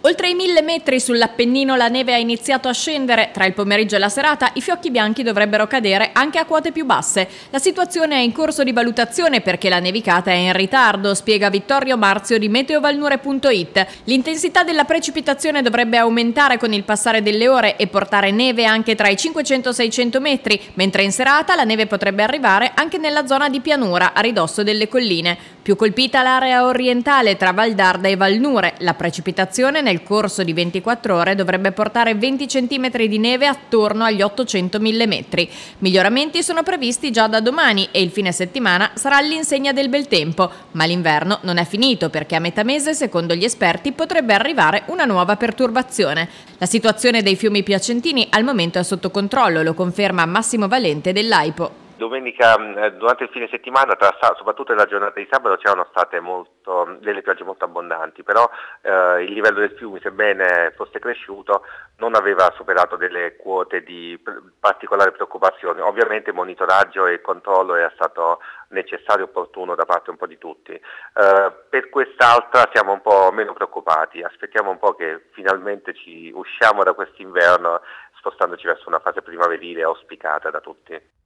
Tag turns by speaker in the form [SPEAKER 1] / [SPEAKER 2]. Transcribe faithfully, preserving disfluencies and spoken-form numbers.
[SPEAKER 1] Oltre i mille metri sull'Appennino la neve ha iniziato a scendere. Tra il pomeriggio e la serata i fiocchi bianchi dovrebbero cadere anche a quote più basse. La situazione è in corso di valutazione perché la nevicata è in ritardo, spiega Vittorio Marzio di meteovalnure punto it. L'intensità della precipitazione dovrebbe aumentare con il passare delle ore e portare neve anche tra i cinquecento e seicento metri, mentre in serata la neve potrebbe arrivare anche nella zona di pianura a ridosso delle colline. Più colpita l'area orientale tra Val d'Arda e Valnure. La precipitazione nel Nel corso di ventiquattro ore dovrebbe portare venti centimetri di neve attorno agli ottocentomila metri. Miglioramenti sono previsti già da domani e il fine settimana sarà all'insegna del bel tempo, ma l'inverno non è finito perché a metà mese, secondo gli esperti, potrebbe arrivare una nuova perturbazione. La situazione dei fiumi piacentini al momento è sotto controllo, lo conferma Massimo Valente dell'AIPO.
[SPEAKER 2] Domenica, durante il fine settimana, tra, soprattutto nella giornata di sabato, c'erano state molto, delle piogge molto abbondanti, però eh, il livello del fiume, sebbene fosse cresciuto, non aveva superato delle quote di particolare preoccupazione. Ovviamente il monitoraggio e il controllo è stato necessario e opportuno da parte un po' di tutti. Eh, per quest'altra siamo un po' meno preoccupati, aspettiamo un po' che finalmente ci usciamo da quest'inverno spostandoci verso una fase primaverile auspicata da tutti.